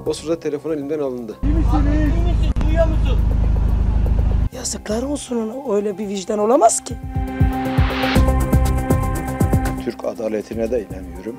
O sırada telefon elimden alındı. İyi misin? Duyuyor musun? Yazıklar olsun ona. Öyle bir vicdan olamaz ki. Türk adaletine de inanıyorum.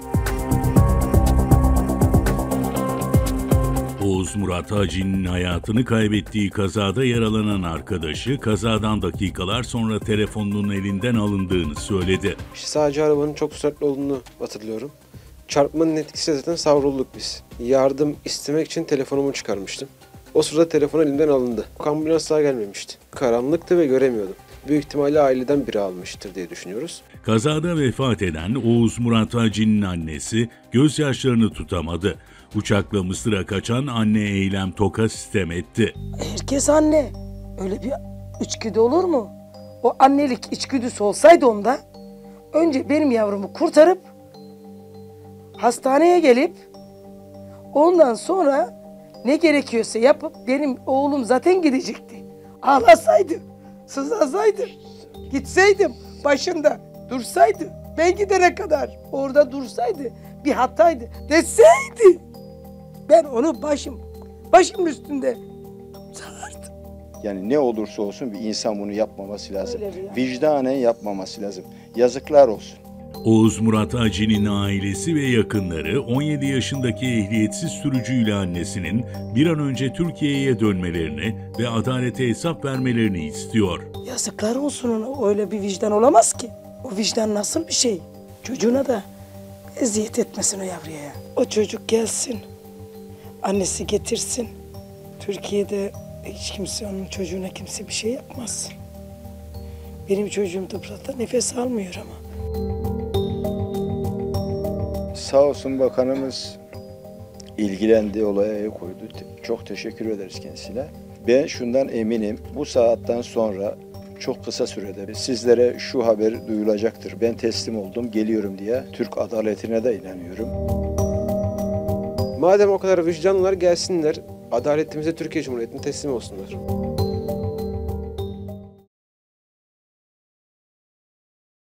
Oğuz Murat Hacı'nın hayatını kaybettiği kazada yaralanan arkadaşı kazadan dakikalar sonra telefonunun elinden alındığını söyledi. İşte sadece arabanın çok süratli olduğunu hatırlıyorum. Çarpmanın etkisiyle zaten savrulduk biz. Yardım istemek için telefonumu çıkarmıştım. O sırada telefon elimden alındı. Ambulans daha gelmemişti. Karanlıktı ve göremiyordum. Büyük ihtimalle aileden biri almıştır diye düşünüyoruz. Kazada vefat eden Oğuz Murat Hacı'nın annesi gözyaşlarını tutamadı. Uçakla Mısır'a kaçan anne Eylem Toka sitem etti. Herkes anne. Öyle bir içgüdü olur mu? O annelik içgüdüsü olsaydı onda, önce benim yavrumu kurtarıp hastaneye gelip ondan sonra ne gerekiyorsa yapıp benim oğlum zaten gidecekti. Ağlasaydı, sızlasaydı, gitseydim başında dursaydı, ben gidene kadar orada dursaydı bir hataydı deseydi, ben onu başım üstünde sarardım. Yani ne olursa olsun bir insan bunu yapmaması lazım. Öyle bir Vicdanen yapmaması lazım. Yazıklar olsun. Oğuz Murat Hacı'nın ailesi ve yakınları 17 yaşındaki ehliyetsiz sürücüyle annesinin bir an önce Türkiye'ye dönmelerini ve adalete hesap vermelerini istiyor. Yazıklar olsun ona. Öyle bir vicdan olamaz ki. O vicdan nasıl bir şey? Çocuğuna da eziyet etmesin o yavruya ya. O çocuk gelsin. Annesi getirsin. Türkiye'de hiç kimse onun çocuğuna kimse bir şey yapmaz. Benim çocuğum Dıbra'da nefes almıyor ama. Sağ olsun bakanımız ilgilendi, olaya el koydu. Çok teşekkür ederiz kendisine. Ben şundan eminim, bu saatten sonra çok kısa sürede sizlere şu haber duyulacaktır. Ben teslim oldum, geliyorum diye. Türk adaletine de inanıyorum. Madem o kadar vicdanlılar gelsinler, adaletimize Türkiye Cumhuriyeti'ne teslim olsunlar.